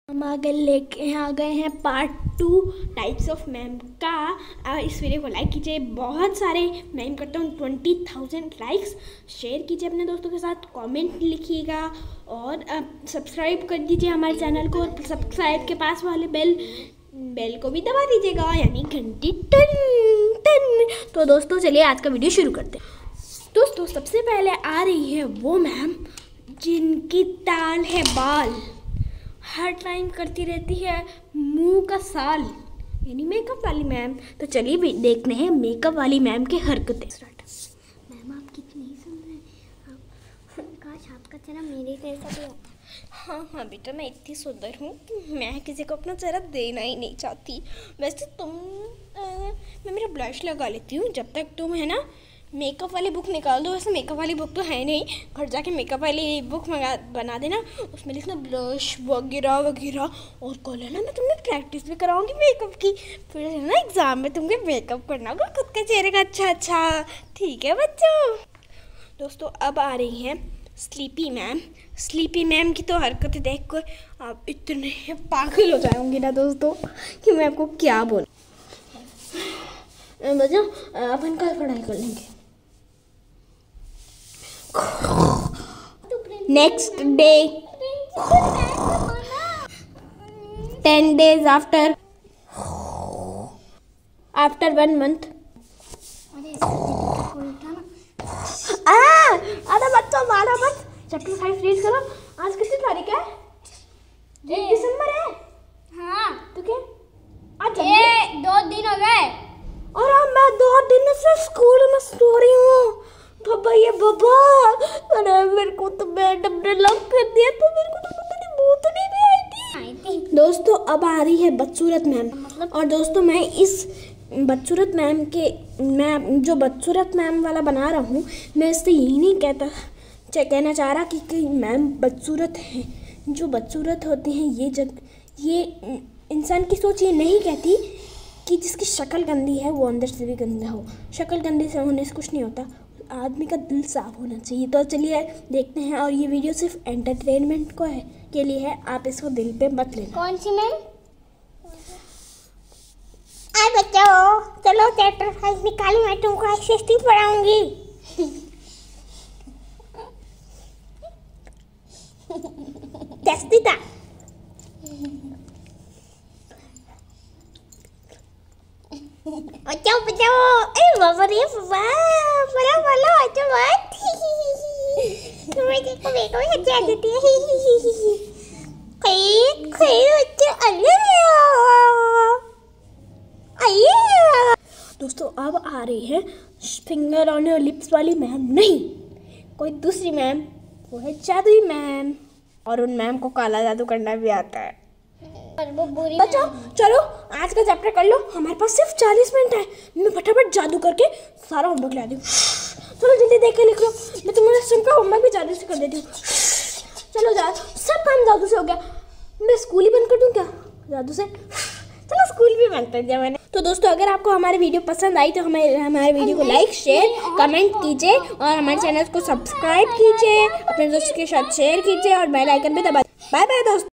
हम आ गए हैं पार्ट 2 टाइप्स ऑफ मैम का। इस वीडियो को लाइक कीजिए, बहुत सारे मैं एम करता हूँ 20,000 लाइक्स। शेयर कीजिए अपने दोस्तों के साथ, कमेंट लिखिएगा और सब्सक्राइब कर दीजिए हमारे चैनल को। सब्सक्राइब के पास वाले बेल को भी दबा दीजिएगा, यानी घंटी टन टन। तो दोस्तों चलिए आज का वीडियो शुरू करते हैं। दोस्तों सबसे पहले आ रही है वो मैम जिनकी ताल है बाल, हर टाइम करती रहती है मुंह का साल, यानी मेकअप वाली मैम। तो चलिए भी देखते हैं मेकअप वाली मैम की हरकतें। मैम आप कितनी ही सुंदर हैं, काश आपका चेहरा मेरे जैसा भी होता। हाँ बेटा, मैं इतनी सुंदर हूँ कि मैं किसी को अपना चेहरा देना ही नहीं चाहती। वैसे मैं मेरा ब्लश लगा लेती हूँ जब तक तुम है ना मेकअप वाली बुक निकाल दो। वैसे मेकअप वाली बुक तो है नहीं, घर जाके मेकअप वाली बुक बना देना, उसमें लिखना ब्लश वगैरह वगैरह। और कल है ना मैं तुम्हें प्रैक्टिस भी कराऊंगी मेकअप की, फिर है ना एग्ज़ाम में तुमने मेकअप करना होगा खुद के चेहरे का। अच्छा ठीक है बच्चों। दोस्तों अब आ रही हैं स्लीपी मैम। स्लीपी मैम की तो हरकतें देख कर आप इतने पागल हो जाओगे ना दोस्तों कि मैं आपको क्या बोलूं। बच्चों अपन कल पढ़ाई कर लेंगे। Next day 10 days after 1 month। अरे बच्चों मारा मत, चैप्टर 5 रीड करो। आज कितनी तारीख है? 1 दिसंबर है। हाँ तो क्या आज 2 दिन हो गए और अब मैं 2 दिन से स्कूल में सो रही हूँ। बाबा अरे मेरे को तो मैडम ने लॉक कर दिया, तो मेरे को तो पता नहीं भूत नहीं आई थी। दोस्तों अब आ रही है बदसूरत मैम। और दोस्तों मैं इस बदसूरत मैम के जो बदसूरत मैम वाला बना रहा हूँ, मैं इससे यही नहीं कहना चाह रहा कि मैम बदसूरत हैं। जो बदसूरत होते हैं ये इंसान की सोच ये नहीं कहती कि जिसकी शक्ल गंदी है वो अंदर से भी गंदा हो। शक्ल गंदी से होने से कुछ नहीं होता, आदमी का दिल साफ होना चाहिए। तो चलिए देखते हैं। और ये वीडियो सिर्फ एंटरटेनमेंट के लिए है, आप इसको दिल पे मत लेना। कौन सी मैम? आए बच्चों चलो चैप्टर 5 निकालो, मैं तुमको एक्सरसाइज पढ़ाऊंगी। जस्टिता बचाओ अरे बाबा रे बाबा बोलो अच्छा बात तुम्हें देखो देखो अच्छा देती है। दोस्तों अब आ रही है फिंगर ऑन योर लिप्स वाली मैम, नहीं कोई दूसरी मैम, वो है जादुई मैम। और उन मैम को काला जादू करना भी आता है। वो बुरी बच्चों चलो आज का चैप्टर कर लो, हमारे पास सिर्फ 40 मिनट है। मैं फटाफट जादू करके सारा होमवर्क ला दूँ। चलो जल्दी देख के लिख लो, मैं तुम्हारे सिंपल होमवर्क भी जादू से कर देती हूँ। चलो सब काम जादू से हो गया, मैं स्कूल ही बंद कर दूँ क्या जादू से? चलो स्कूल भी बंद कर दिया मैंने। तो दोस्तों अगर आपको हमारी वीडियो पसंद आई तो हमारे वीडियो को लाइक शेयर कमेंट कीजिए और हमारे चैनल को सब्सक्राइब कीजिए, अपने दोस्तों के साथ शेयर कीजिए और बेल आइकन भी दबा। बाय बाय दोस्तों।